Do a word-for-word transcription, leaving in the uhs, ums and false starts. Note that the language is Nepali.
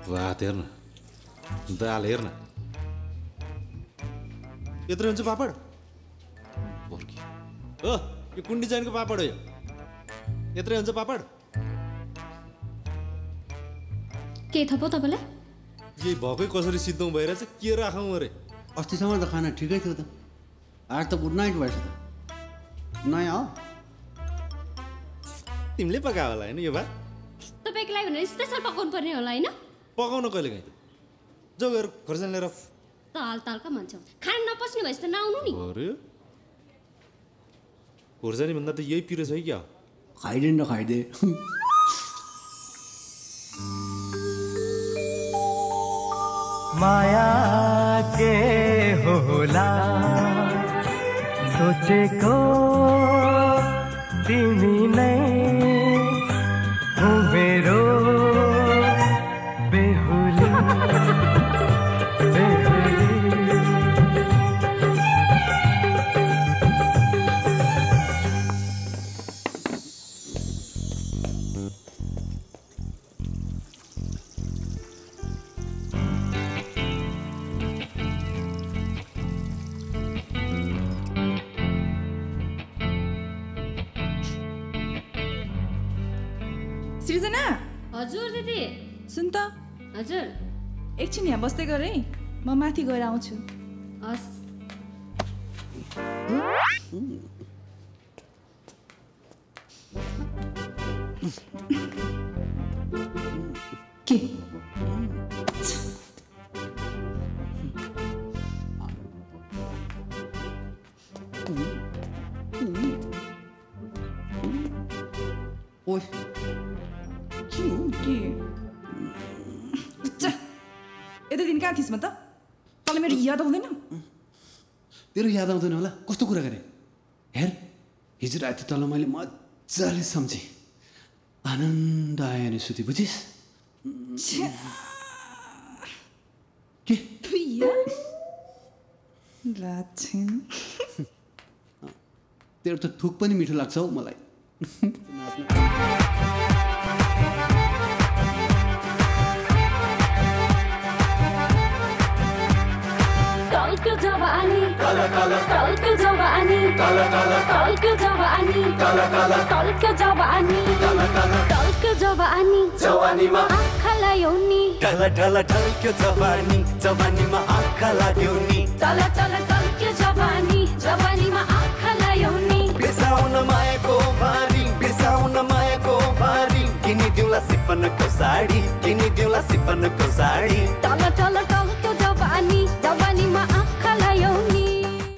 भात हेर्न दाल हेर्न यत्रो हुन्छ पापड बोर्की ओ यो कुन डिजाइनको पापड हो यो यत्रै हुन्छ पापड के थपो तपाईलाई यही भकै कसरी सिद्धौँ भइरहेछ के राखौँ अरे अस्तिसम्म त खाना ठिकै थियो त आज त गुड नाइट भएछ त नयाँ हो तिमीले पकायो होला होइन यो भात तपाईको लागि भनेर स्पेशल पकाउनु पर्ने होला हैन पकाउन कहिले काहीँ त जाऊ गएर खोर्सानी लिएर ताल तालका मान्छौ खाना नपस्ने भएछ त नआउनु नि अरे खोर्सानी भन्दा त यही पिरो छ कि क्या खाइदे न खाइदे माया के होला सोचेको तिमी नै हो मेरो बेहुली बेहुली सृजना हजुर दिदी सुन त हजुर एकछिन यहाँ बस्दै गर है म माथि गएर आउँछु हस् के ओइ के चा यति दिन कहाँ थिइस् म त तँलाई मेरो याद आउँदैन तेरो याद आउँदैन होला कस्तो कुरा गरेँ हेर हिजो राति तल मैले मजाले सम्झेँ आनन्द आयो नि सुति बुझिस् के लाछिन तेरो त थुक पनि मिठो लाग्छ हौ मलाई टल्क जवानी टल्क जवानी टल्क जवानी टल्क जवानी टल्क जवानी जवानीमा आँखा लाउने ढल ढल ढल्क्यो जवानी जवानीमा आँखा लाग्यो नि टल टल टल्क्यो जवानी जवानीमा आँखा लाउने बिसाउन मायाको भारी बिसाउन मायाको भारी किनिदिउँला सिफनको साडी किनिदिउँला सिफनको साडी टल टल